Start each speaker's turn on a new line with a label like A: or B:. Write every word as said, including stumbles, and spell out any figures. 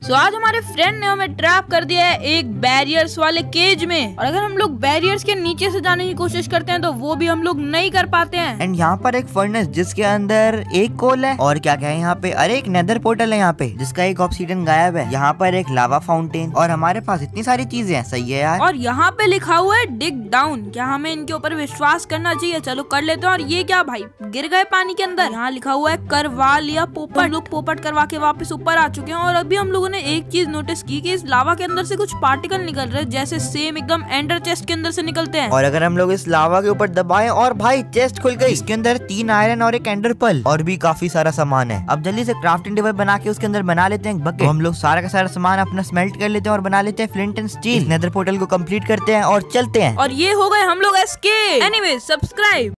A: सो आज हमारे फ्रेंड ने हमें ट्रैप कर दिया है एक बैरियर्स वाले केज में, और अगर हम लोग बैरियर्स के नीचे से जाने की कोशिश करते हैं तो वो भी हम लोग नहीं कर पाते हैं।
B: एंड यहाँ पर एक फर्नेस जिसके अंदर एक कोल है और क्या क्या है यहाँ पे, अरे एक नेदर पोर्टल है यहाँ पे जिसका एक ऑब्सीडियन गायब है। यहाँ पर एक लावा फाउंटेन और हमारे पास इतनी सारी चीजें हैं। सही है यार।
A: और यहाँ पे लिखा हुआ है डिग डाउन। क्या हमें इनके ऊपर विश्वास करना चाहिए? चलो कर लेते हैं। और ये क्या भाई, गिर गए पानी के अंदर। यहाँ लिखा हुआ है करवा लिया पोपट। हम लोग पोपट करवा के वापस ऊपर आ चुके हैं। और अभी हम लोगों ने एक चीज नोटिस की कि इस लावा के अंदर से कुछ पार्टिकल निकल रहे हैं, जैसे सेम एकदम एंडर चेस्ट के अंदर से निकलते हैं।
B: और अगर हम लोग इस लावा के ऊपर दबाएं और भाई चेस्ट खुल गई। इसके अंदर तीन आयरन और एक एंडर पर्ल और भी काफी सारा सामान है। अब जल्दी से क्राफ्टिंग टेबल बना के उसके अंदर बना लेते हैं बकेट। तो हम लोग सारा का सारा सामान अपना स्मेल्ट कर लेते हैं और बना लेते हैं flint and steel. Nether portal को कंप्लीट करते हैं और चलते हैं।
A: और ये हो गए हम लोग एस्केप। Anyway subscribe.